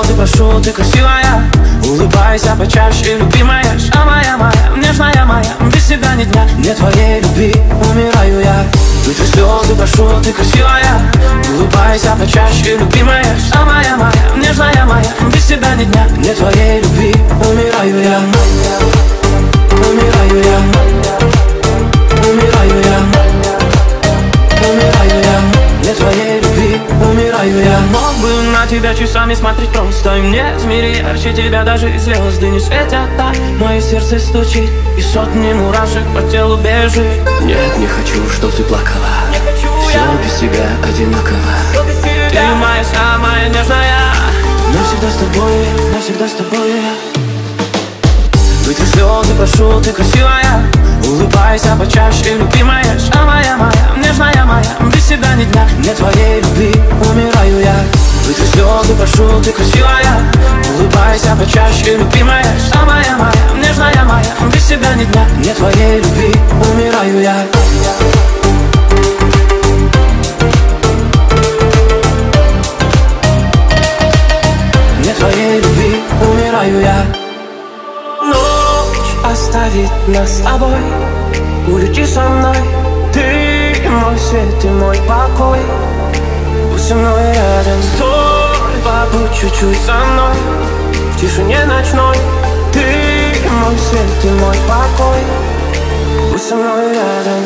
слезы прошу, ты красивая. Улыбайся почаще, любимая. А моя, нежная моя, без тебя ни дня. Нет твоей любви, умираю я. Вытри слезы прошу, ты красивая. Улыбайся почаще, любимая. А моя, нежная моя, без тебя ни дня. Нет твоей любви, умираю я. Умираю я. Умираю я. Умираю я. Нет твоей любви, умираю я. Мог бы на тебя часами смотреть просто. И мне в мире ярче тебя даже и звезды не светят так. Мое сердце стучит, и сотни мурашек по телу бежит. Нет, не хочу, чтоб ты плакала. Все без тебя одинаково. Ты моя самая нежная. Навсегда с тобой, навсегда с тобой. Вытри слезы прошу, ты красивая. Улыбайся почаще, любимая. А моя, нежная моя, без тебя ни дня. Нет твоей любви, умираю я. Вытри слезы прошу, ты красивая. Улыбайся почаще, любимая. А моя, нежная моя, без тебя ни дня. Нет твоей любви, умираю я. Нет твоей любви, умираю я. Оставит нас с тобой, улети со мной. Ты мой свет и мой покой. Будь со мной рядом, стой, побудь чуть-чуть со мной. В тишине ночной. Ты мой свет и мой покой. Будь со мной рядом.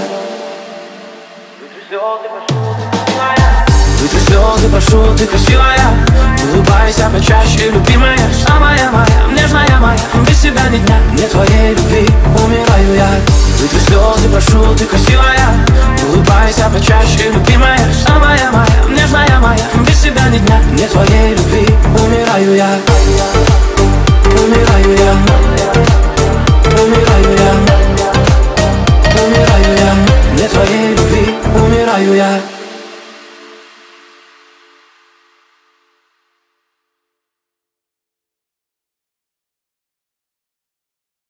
Вытри слезы прошу, ты красивая. Улыбайся почаще, любимая. А моя, нежная моя, без тебя ни дня. Нет твоей любви, умираю я. Вытри слезы прошу, ты красивая. Улыбайся почаще, любимая. А моя, нежная моя, без тебя ни дня. Нет твоей любви, умираю я. Умираю я.